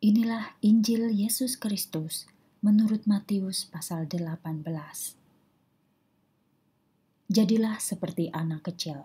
Inilah Injil Yesus Kristus menurut Matius pasal 18. Jadilah seperti anak kecil.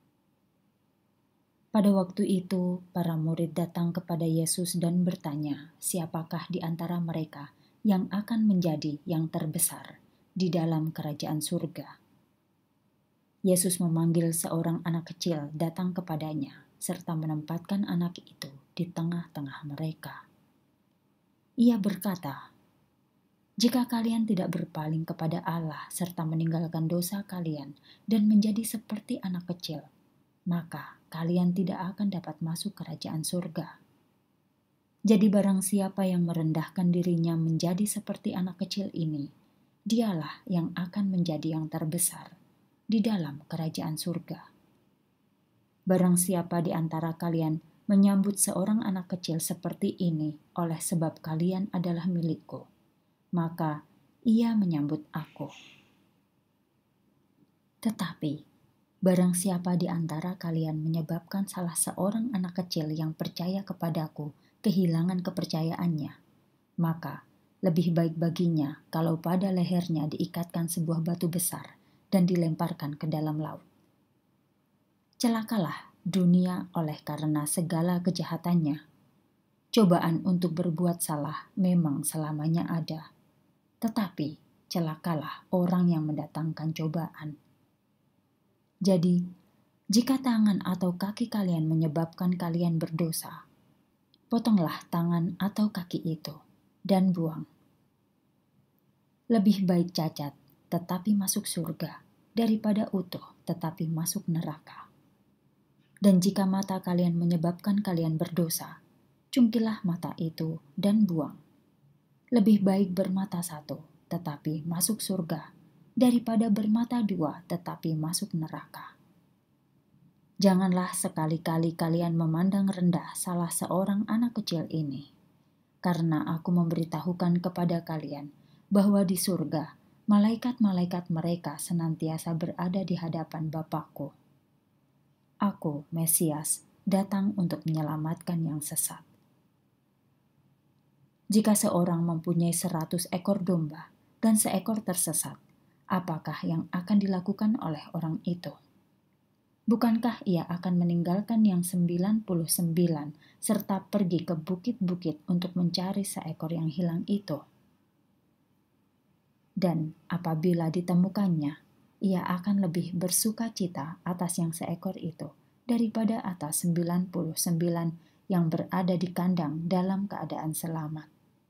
Pada waktu itu, para murid datang kepada Yesus dan bertanya, siapakah di antara mereka yang akan menjadi yang terbesar di dalam kerajaan surga. Yesus memanggil seorang anak kecil datang kepadanya, serta menempatkan anak itu di tengah-tengah mereka. Ia berkata, "Jika kalian tidak berpaling kepada Allah serta meninggalkan dosa kalian dan menjadi seperti anak kecil, maka kalian tidak akan dapat masuk kerajaan surga. Jadi barang siapa yang merendahkan dirinya menjadi seperti anak kecil ini, dialah yang akan menjadi yang terbesar di dalam kerajaan surga. Barang siapa di antara kalian menyambut seorang anak kecil seperti ini oleh sebab kalian adalah milikku, maka ia menyambut aku. Tetapi, barang siapa di antara kalian menyebabkan salah seorang anak kecil yang percaya kepadaku kehilangan kepercayaannya, maka lebih baik baginya kalau pada lehernya diikatkan sebuah batu besar dan dilemparkan ke dalam laut. Celakalah dunia oleh karena segala kejahatannya. Cobaan untuk berbuat salah memang selamanya ada, tetapi celakalah orang yang mendatangkan cobaan. Jadi, jika tangan atau kaki kalian menyebabkan kalian berdosa, potonglah tangan atau kaki itu dan buang. Lebih baik cacat tetapi masuk surga daripada utuh tetapi masuk neraka. Dan jika mata kalian menyebabkan kalian berdosa, cungkilah mata itu dan buang. Lebih baik bermata satu tetapi masuk surga daripada bermata dua tetapi masuk neraka. Janganlah sekali-kali kalian memandang rendah salah seorang anak kecil ini, karena aku memberitahukan kepada kalian bahwa di surga malaikat-malaikat mereka senantiasa berada di hadapan Bapa-Ku. Aku, Mesias, datang untuk menyelamatkan yang sesat. Jika seorang mempunyai 100 ekor domba dan seekor tersesat, apakah yang akan dilakukan oleh orang itu? Bukankah ia akan meninggalkan yang 99 serta pergi ke bukit-bukit untuk mencari seekor yang hilang itu? Dan apabila ditemukannya, ia akan lebih bersuka cita atas yang seekor itu daripada atas 99 yang berada di kandang dalam keadaan selamat.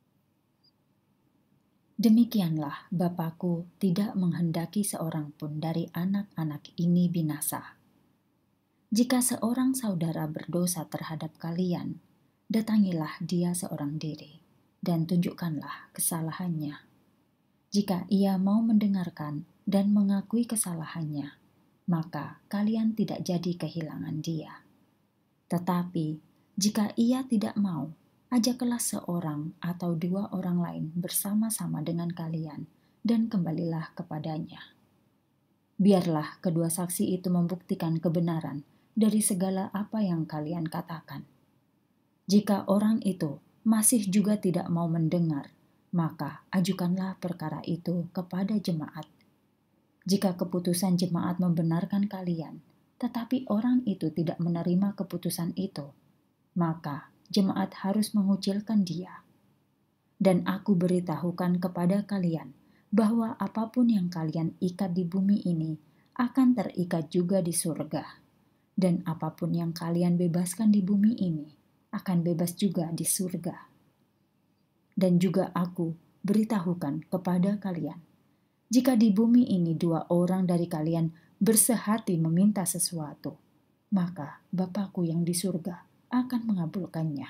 Demikianlah Bapa-Ku tidak menghendaki seorang pun dari anak-anak ini binasa. Jika seorang saudara berdosa terhadap kalian, datangilah dia seorang diri dan tunjukkanlah kesalahannya. Jika ia mau mendengarkan dan mengakui kesalahannya, maka kalian tidak jadi kehilangan dia. Tetapi jika ia tidak mau, ajaklah seorang atau 2 orang lain bersama-sama dengan kalian dan kembalilah kepadanya. Biarlah kedua saksi itu membuktikan kebenaran dari segala apa yang kalian katakan. Jika orang itu masih juga tidak mau mendengar, maka ajukanlah perkara itu kepada jemaat. Jika keputusan jemaat membenarkan kalian, tetapi orang itu tidak menerima keputusan itu, maka jemaat harus mengucilkan dia. Dan aku beritahukan kepada kalian bahwa apapun yang kalian ikat di bumi ini akan terikat juga di surga. Dan apapun yang kalian bebaskan di bumi ini akan bebas juga di surga. Dan juga aku beritahukan kepada kalian, jika di bumi ini 2 orang dari kalian bersehati meminta sesuatu, maka Bapa-Ku yang di surga akan mengabulkannya.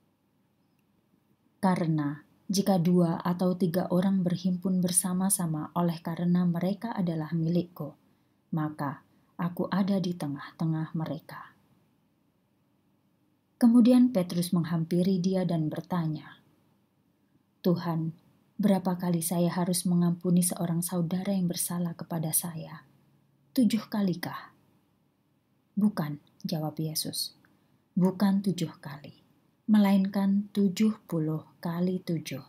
Karena jika 2 atau 3 orang berhimpun bersama-sama oleh karena mereka adalah milikku, maka aku ada di tengah-tengah mereka. Kemudian Petrus menghampiri dia dan bertanya, "Tuhan, berapa kali saya harus mengampuni seorang saudara yang bersalah kepada saya? 7 kalikah?" "Bukan," jawab Yesus, "bukan 7 kali, melainkan 70 kali 7.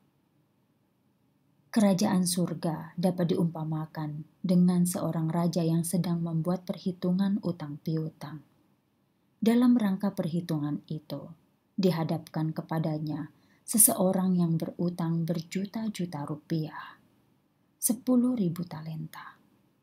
Kerajaan surga dapat diumpamakan dengan seorang raja yang sedang membuat perhitungan utang piutang. Dalam rangka perhitungan itu, dihadapkan kepadanya seseorang yang berutang berjuta-juta rupiah, 10.000 talenta.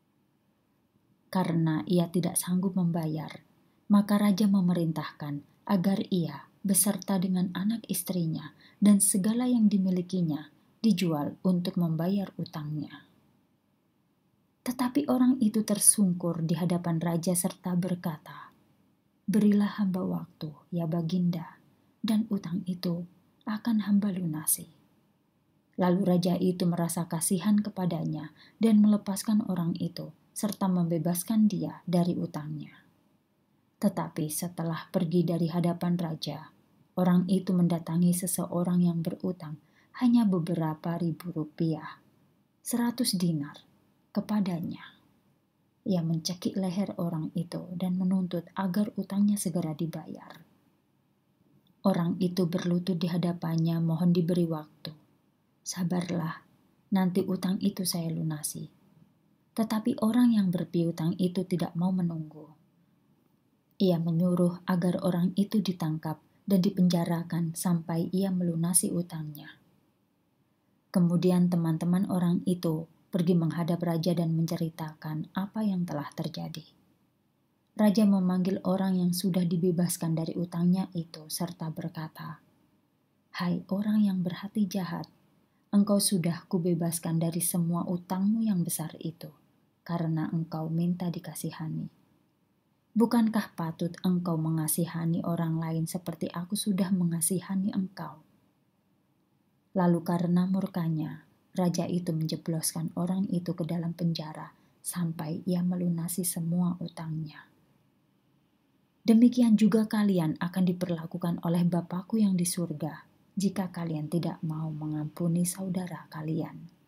Karena ia tidak sanggup membayar, maka raja memerintahkan agar ia beserta dengan anak istrinya dan segala yang dimilikinya dijual untuk membayar utangnya. Tetapi orang itu tersungkur di hadapan raja serta berkata, "Berilah hamba waktu, ya baginda, dan utang itu akan hamba lunasi." Lalu raja itu merasa kasihan kepadanya dan melepaskan orang itu serta membebaskan dia dari utangnya. Tetapi setelah pergi dari hadapan raja, orang itu mendatangi seseorang yang berutang hanya beberapa ribu rupiah, 100 dinar, kepadanya. Ia mencekik leher orang itu dan menuntut agar utangnya segera dibayar. Orang itu berlutut di hadapannya mohon diberi waktu. "Sabarlah, nanti utang itu saya lunasi." Tetapi orang yang berpiutang itu tidak mau menunggu. Ia menyuruh agar orang itu ditangkap dan dipenjarakan sampai ia melunasi utangnya. Kemudian teman-teman orang itu pergi menghadap raja dan menceritakan apa yang telah terjadi. Raja memanggil orang yang sudah dibebaskan dari utangnya itu serta berkata, "Hai orang yang berhati jahat, engkau sudah kubebaskan dari semua utangmu yang besar itu, karena engkau minta dikasihani. Bukankah patut engkau mengasihani orang lain seperti aku sudah mengasihani engkau?" Lalu karena murkanya, raja itu menjebloskan orang itu ke dalam penjara sampai ia melunasi semua utangnya. Demikian juga kalian akan diperlakukan oleh Bapakku yang di surga jika kalian tidak mau mengampuni saudara kalian.